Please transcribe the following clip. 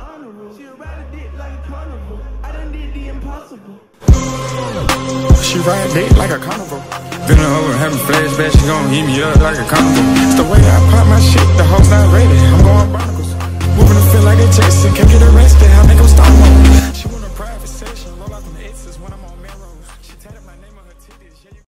honorable. She ride a dick like a carnival. I done did the impossible. She ride a dick like a carnival. Been her over having flashbacks, she gon' eat me up like a carnival.